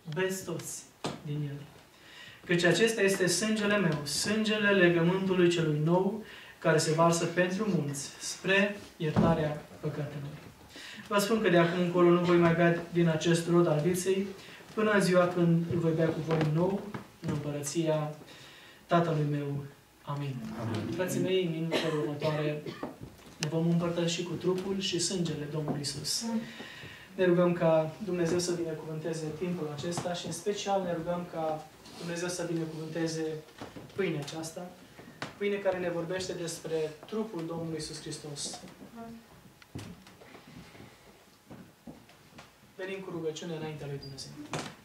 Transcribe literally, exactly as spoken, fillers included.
Beți toți din el. Căci acesta este sângele meu, sângele legământului celui nou, care se varsă pentru mulți, spre iertarea păcatelor. Vă spun că de acum încolo nu voi mai bea din acest rod al viței, până în ziua când îl voi bea cu voi nou, în împărăția Tatălui meu. Amin. Amin. Frații mei, în minutele următoare ne vom împărtăși cu trupul și sângele Domnului Iisus. Ne rugăm ca Dumnezeu să binecuvânteze timpul acesta și în special ne rugăm ca Dumnezeu să binecuvânteze pâinea aceasta, pâine care ne vorbește despre trupul Domnului Iisus Hristos. Venim cu rugăciune înaintea lui Dumnezeu.